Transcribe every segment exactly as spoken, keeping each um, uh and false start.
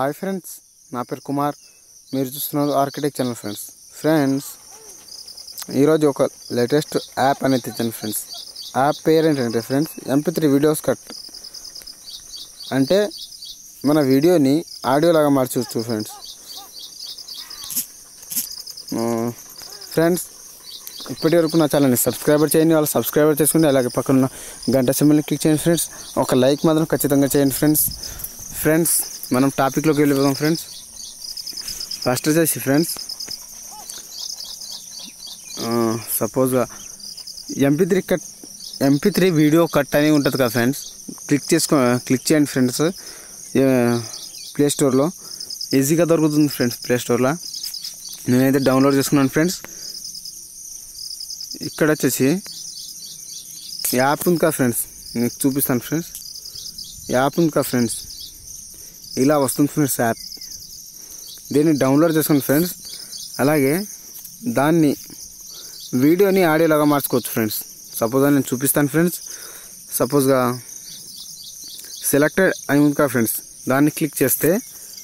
Hi friends, నా పేరు కుమార్. మీరు చూస్తున్నారు ఆర్కిటెక్ట్ ఛానల్. ఫ్రెండ్స్ ఫ్రెండ్స్ ఈరోజు ఒక లేటెస్ట్ యాప్ అనేది తెచ్చాను ఫ్రెండ్స్. యాప్ పేరు ఏంటంటే friends MP three videos cut. అంటే మన వీడియోని ఆడియోలాగా మార్చవచ్చు ఫ్రెండ్స్. ఫ్రెండ్స్ ఇప్పటి వరకు నా ఛానల్ని సబ్స్క్రైబర్ చేయండి, వాళ్ళు సబ్స్క్రైబర్ చేసుకుంటే అలాగే పక్కన గంట సింబల్ని క్లిక్ చేయండి ఫ్రెండ్స్. ఒక లైక్ మాత్రం ఖచ్చితంగా చేయండి ఫ్రెండ్స్. ఫ్రెండ్స్ మనం టాపిక్లోకి వెళ్ళిపోదాం ఫ్రెండ్స్. ఫస్ట్ వచ్చేసి ఫ్రెండ్స్ సపోజ్గా MP three cut MP three video cut అని ఉంటుంది కదా ఫ్రెండ్స్. క్లిక్ చేసుకో క్లిక్ చేయండి ఫ్రెండ్స్. ప్లే స్టోర్లో ఈజీగా దొరుకుతుంది ఫ్రెండ్స్. ప్లే స్టోర్లో నేనైతే డౌన్లోడ్ చేసుకున్నాను ఫ్రెండ్స్. ఇక్కడ వచ్చేసి యాప్ ఉంది కదా ఫ్రెండ్స్, మీకు చూపిస్తాను ఫ్రెండ్స్. యాప్ ఉంది కదా ఫ్రెండ్స్, ఇలా వస్తుంది ఫ్రెండ్స్ యాప్. దీన్ని డౌన్లోడ్ చేసుకోండి ఫ్రెండ్స్. అలాగే దాన్ని వీడియోని ఆడియోలాగా మార్చుకోవచ్చు ఫ్రెండ్స్. సపోజ్గా నేను చూపిస్తాను ఫ్రెండ్స్. సపోజ్గా సెలెక్టెడ్ అని ఉంది కదా ఫ్రెండ్స్, దాన్ని క్లిక్ చేస్తే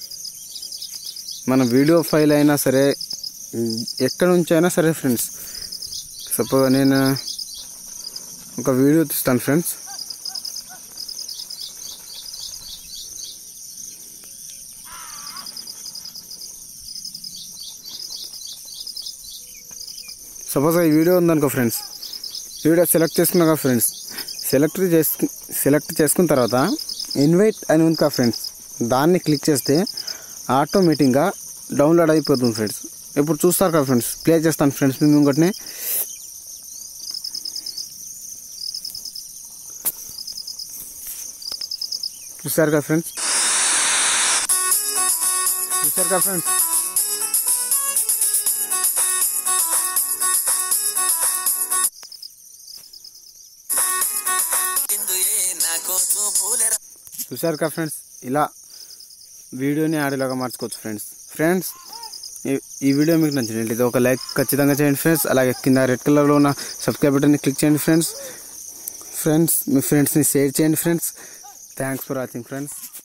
మన వీడియో ఫైల్ అయినా సరే ఎక్కడి నుంచి అయినా సరే ఫ్రెండ్స్. సపోజ్ నేను ఒక వీడియో తీస్తాను ఫ్రెండ్స్. సపోజ్ ఈ వీడియో ఉందనుకో ఫ్రెండ్స్. వీడియో సెలెక్ట్ చేసుకున్నాక ఫ్రెండ్స్, సెలెక్ట్ చేసుకు సెలెక్ట్ చేసుకున్న తర్వాత ఇన్వైట్ అని ఉంది కదా ఫ్రెండ్స్, దాన్ని క్లిక్ చేస్తే ఆటోమేటిక్గా డౌన్లోడ్ అయిపోతుంది ఫ్రెండ్స్. ఇప్పుడు చూస్తారు కదా ఫ్రెండ్స్, ప్లే చేస్తాను ఫ్రెండ్స్ మేము ఇంకొకటిని. చూసారు కదా ఫ్రెండ్స్ చూసారు కదా ఫ్రెండ్స్ చూసారు కదా ఫ్రెండ్స్ ఇలా వీడియోని ఆడియోలాగా మార్చుకోవచ్చు ఫ్రెండ్స్. ఫ్రెండ్స్ ఈ వీడియో మీకు నచ్చినట్లయితే ఒక లైక్ ఖచ్చితంగా చేయండి ఫ్రెండ్స్. అలాగే కింద రెడ్ కలర్లో ఉన్న సబ్స్క్రైబ్ బటన్ని క్లిక్ చేయండి ఫ్రెండ్స్. ఫ్రెండ్స్ మీ ఫ్రెండ్స్ని షేర్ చేయండి friends. Thanks for watching friends.